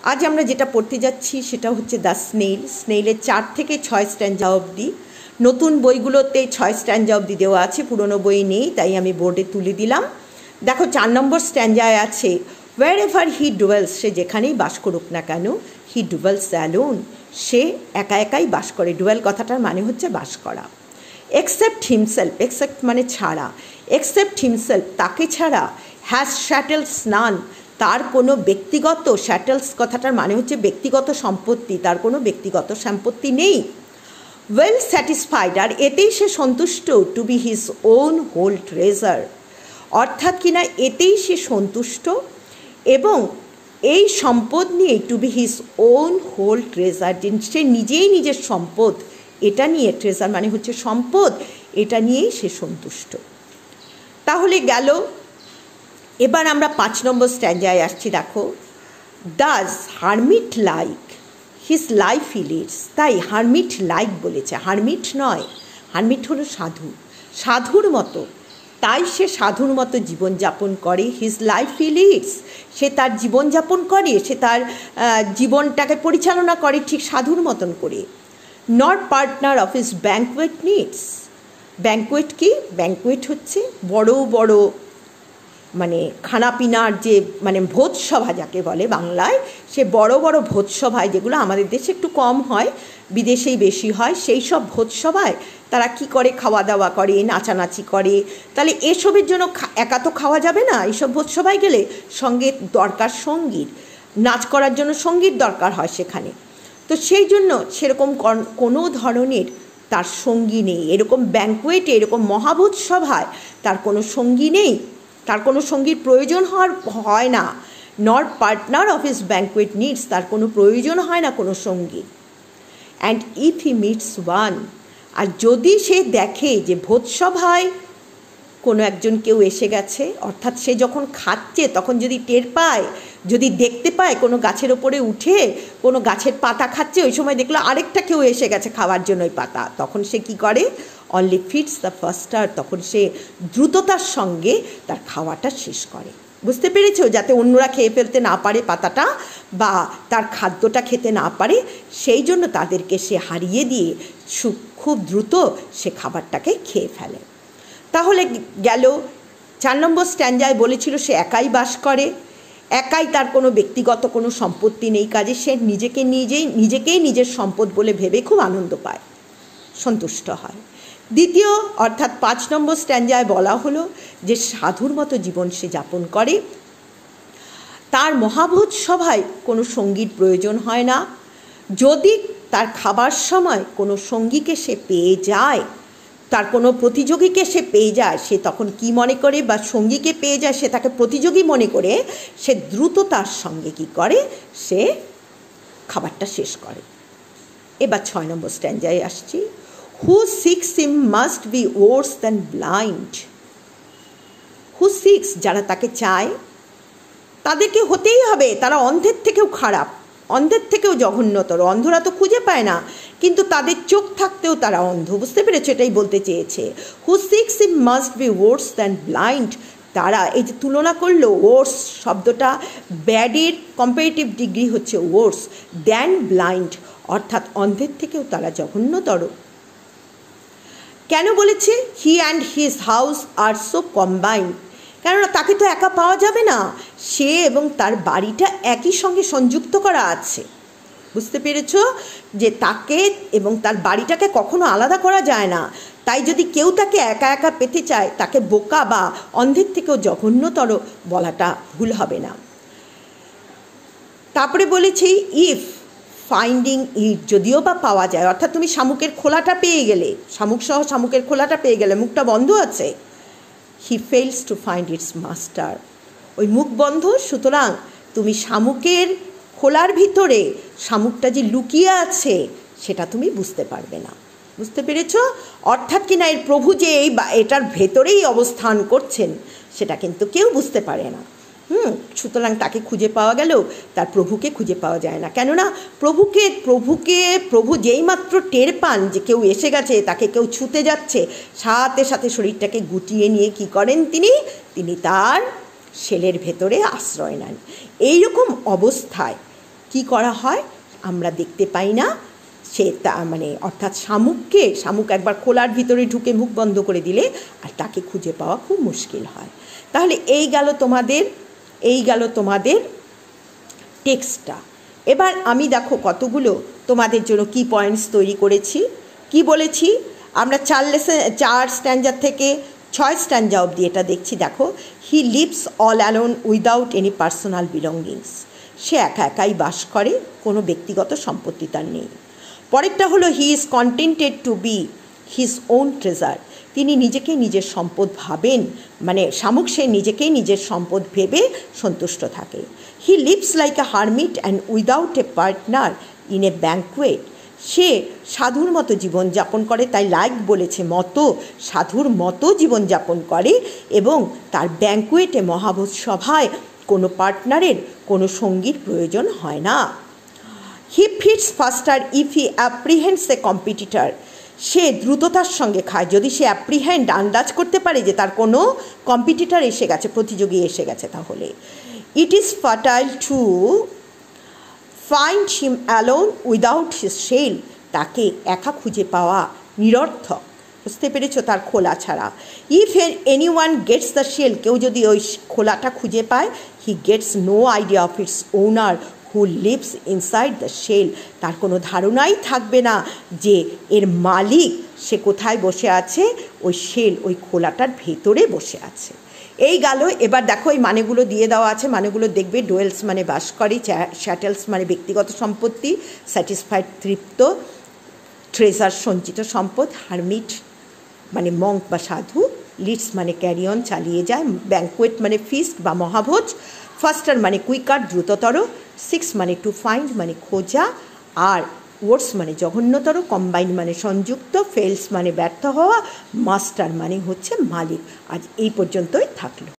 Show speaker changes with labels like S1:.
S1: আজ আমরা যেটা পড়তে যাচ্ছি সেটা হচ্ছে দ্য স্নেইল। স্নেইলের 4 থেকে 6 স্ট্যান্জা অবধি। নতুন বইগুলোতে 6 স্ট্যান্জা অবধি দেওয়া আছে, পুরনো বই নেই, তাই আমি বোর্ডে তুলে দিলাম। দেখো 4 নম্বর স্ট্যান্জায় আছে, ওয়ার এভার হি ডুয়েলস, সে যেখানেই বাস করুক না কেন, হি ডুয়েলস অ্যালোন, সে একা একাই বাস করে। ডুয়েল কথাটার মানে হচ্ছে বাস করা। এক্সেপ্ট হিমসেলফ, এক্সেপ্ট মানে ছাড়া, এক্সেপ্ট হিমসেলফ তাকে ছাড়া, হ্যাজ শ্যাটেলস নান, তার কোনো ব্যক্তিগত, শ্যাটেলস কথাটার মানে হচ্ছে ব্যক্তিগত সম্পত্তি, তার কোনো ব্যক্তিগত সম্পত্তি নেই। ওয়েল স্যাটিসফাইড, আর এতেই সে সন্তুষ্ট, to be his own whole treasure, অর্থাৎ কিনা এতেই সে সন্তুষ্ট এবং এই সম্পদ নিয়ে, to be his own whole treasure, সে নিজেই নিজের সম্পদ, এটা নিয়ে, ট্রেজার মানে হচ্ছে সম্পদ, এটা নিয়েই সে সন্তুষ্ট। তাহলে গেল। এবার আমরা 5 নম্বর স্ট্যান্জায় আসছি। দেখো, does hermit like his life he leads, তাই হারমিট লাইক বলেছে, হারমিট নয়, হারমিট হলো সাধু, সাধুর মতো, তাই সে সাধুর মতো জীবনযাপন করে। হিজ লাইফ হি লিডস, সে তার জীবনযাপন করে, সে তার জীবনটাকে পরিচালনা করে ঠিক সাধুর মতন করে। Not partner of his banquet needs, banquet কি? ব্যাঙ্কুয়েট হচ্ছে বড় বড় মানে খানাপিনার যে মানে ভোজসভা যাকে বলে বাংলায়, সে বড় বড় ভোজসভায়, যেগুলো আমাদের দেশে একটু কম হয়, বিদেশেই বেশি হয়, সেই সব ভোজসভায় তারা কি করে, খাওয়া দাওয়া করে, নাচানাচি করে। তাহলে এসবের জন্য একা তো খাওয়া যাবে না, এইসব ভোজসভায় গেলে সঙ্গে দরকার সঙ্গীত, নাচ করার জন্য সঙ্গীত দরকার হয় সেখানে। তো সেই জন্য সেরকম কোনো ধরনের তার সঙ্গী নেই, এরকম ব্যাঙ্কুয়েটে, এরকম মহাভোজ সভায় তার কোনো সঙ্গী নেই, তার কোনো সঙ্গীর প্রয়োজন হয় না। Not partner of his banquet needs, তার কোনো প্রয়োজন হয় না কোনো সঙ্গী। And if he meets one, আর যদি সে দেখে যে ভোজসভায় কোনো একজন কেউ এসে গেছে, অর্থাৎ সে যখন খাচ্ছে তখন যদি টের পায়, যদি দেখতে পায় কোনো গাছের ওপরে উঠে কোনো গাছের পাতা খাচ্ছে, ওই সময় দেখলো আরেকটা কেউ এসে গেছে খাওয়ার জন্য ওই পাতা, তখন সে কি করে, অনলি ফিটস দ্য ফার্স্টার, তখন সে দ্রুততার সঙ্গে তার খাওয়াটা শেষ করে। বুঝতে পেরেছো? যাতে অন্যরা খেয়ে ফেলতে না পারে পাতাটা, বা তার খাদ্যটা খেতে না পারে, সেই জন্য তাদেরকে সে হারিয়ে দিয়ে খুব দ্রুত সে খাবারটাকে খেয়ে ফেলে। তাহলে গেল 4 নম্বর স্ট্যান্জায় বলেছিল সে একাই বাস করে, একাই, তার কোনো ব্যক্তিগত কোনো সম্পত্তি নেই, কাজে সে নিজেকেই নিজের সম্পদ বলে ভেবে খুব আনন্দ পায়, সন্তুষ্ট হয়। দ্বিতীয় অর্থাৎ 5 নম্বর স্ট্যান্জায় বলা হলো যে সাধুর মতো জীবন সে যাপন করে, তার মহাভোজ সভায় কোনো সঙ্গীর প্রয়োজন হয় না। যদি তার খাবার সময় কোনো সঙ্গীকে সে পেয়ে যায়, তার কোনো প্রতিযোগীকে সে পেয়ে যায়, সে তখন কি মনে করে, বা সঙ্গীকে পেয়ে যায় সে তাকে প্রতিযোগী মনে করে, সে দ্রুততার সঙ্গে কি করে, সে খাবারটা শেষ করে। এবার 6 নম্বর স্ট্যান্জায় আসছি। Who seeks him must be worse than blind, who seeks, যারা তাকে চায় তাদেরকে হতেই হবে, তারা অন্ধের থেকেও খারাপ, অন্ধের থেকেও জঘন্যতর। অন্ধরা তো খুঁজে পায় না, কিন্তু তাদের চোখ থাকতেও তারা অন্ধ। বুঝতে পেরেছো? এটাই বলতে চেয়েছে। Who seeks him must be worse than blind, তারা, এই যে তুলনা করলো, ওয়ার্স শব্দটা ব্যাডের কম্পারেটিভ ডিগ্রি হচ্ছে ওয়ার্স দ্যান ব্লাইন্ড, অর্থাৎ অন্ধের থেকেও তারা জঘন্যতর। কেন বলেছে? He and his house are so combined, কেননা তাকে তো একা পাওয়া যাবে না, সে এবং তার বাড়িটা একই সঙ্গে সংযুক্ত করা আছে। বুঝতে পেরেছ? যে তাকে এবং তার বাড়িটাকে কখনো আলাদা করা যায় না, তাই যদি কেউ তাকে একা একা পেতে চায়, তাকে বোকা বা অন্ধের থেকেও জঘন্যতর বলাটা ভুল হবে না। তারপরে বলেছি ইফ ফাইন্ডিং ইট, যদিও বা পাওয়া যায়, অর্থাৎ তুমি শামুকের খোলাটা পেয়ে গেলে, শামুক সহ শামুকের খোলাটা পেয়ে গেলে, মুখটা বন্ধ আছে, he fails to find its master, ওই মুখ বন্ধ, সুতরাং তুমি শামুকের খোলার ভিতরে শামুকটা যে লুকিয়ে আছে সেটা তুমি বুঝতে পারবে না। বুঝতে পেরেছ? অর্থাৎ কিনা এর প্রভু যে এটার ভেতরেই অবস্থান করছেন সেটা কিন্তু কেউ বুঝতে পারে না। সুতরাং তাকে খুঁজে পাওয়া গেল, তার প্রভুকে খুঁজে পাওয়া যায় না। কেননা প্রভু যেইমাত্র টের পান যে কেউ এসে গেছে, তাকে কেউ ছুতে যাচ্ছে, সাথে সাথে শরীরটাকে গুটিয়ে নিয়ে কি করেন, তিনি তার শেলের ভেতরে আশ্রয় নেন। এইরকম অবস্থায় কি করা হয় আমরা দেখতে পাই না, সে মানে অর্থাৎ শামুক একবার খোলার ভিতরে ঢুকে মুখ বন্ধ করে দিলে আর তাকে খুঁজে পাওয়া খুব মুশকিল হয়। তাহলে এই গেল তোমাদের টেক্সটটা। এবার আমি দেখো কতগুলো তোমাদের জন্য কি পয়েন্টস তৈরি করেছি। কি বলেছি আমরা 4 স্ট্যান্জার থেকে 6 স্ট্যান্জা অবধি এটা দেখছি। দেখো, he lives all alone without any personal belongings, সে একা একাই বাস করে, কোনো ব্যক্তিগত সম্পত্তি তার নেই। পরেরটা হলো he is contented to be his own treasure, তিনি নিজেকে নিজের সম্পদ ভাবেন, মানে শামুক সে নিজেকেই নিজের সম্পদ ভেবে সন্তুষ্ট থাকে। He lives like a hermit and without a partner in a banquet, সে সাধুর মতো জীবনযাপন করে, তাই লাইক বলেছে মতো, সাধুর মতো জীবনযাপন করে এবং তার ব্যাঙ্কুয়েটে মহাভোজ সভায় কোনো পার্টনারের কোনো সঙ্গীর প্রয়োজন হয় না। He feeds faster if he apprehends a competitor, সে দ্রুততার সঙ্গে খায় যদি সে আন্দাজ করতে পারে যে তার কোনো কম্পিটিটার এসে গেছে, প্রতিযোগী এসে গেছে। তাহলে it is fertile to find him alone without his shell, তাকে একা খুঁজে পাওয়া নিরর্থক, বুঝতে পেরেছ, তার খোলা ছাড়া। If any one gets the shell, কেউ যদি ওই খোলাটা খুঁজে পায়, he gets no idea of its owner who lives inside the shell, তার কোনো ধারণাই থাকবে না যে এর মালিক সে কোথায় বসে আছে, ওই শেল ওই খোলাটার ভেতরে বসে আছে। এই গেল। এবার দেখো এই মানেগুলো দিয়ে দেওয়া আছে, মানেগুলো দেখবে। ডোয়েলস মানে বাস করে, শ্যাটেলস মানে ব্যক্তিগত সম্পত্তি, স্যাটিসফাইড তৃপ্ত, ট্রেজার সঞ্চিত সম্পদ, হারমিট মানে মঙ্ক বা সাধু, লিডস মানে ক্যারি অন চালিয়ে যায়, ব্যাঙ্কুয়েট মানে ফিস্ট বা মহাভোজ, ফাস্টার মানে কুইকার দ্রুততর, 6 মানে টু ফাইন্ড মানে খোঁজা, আর ওয়ার্স মানে জঘন্যতর, কম্বাইন মানে সংযুক্ত, ফেলস মানে ব্যর্থ হওয়া, মাস্টার মানে হচ্ছে মালিক। আজ এই পর্যন্তই থাকলো।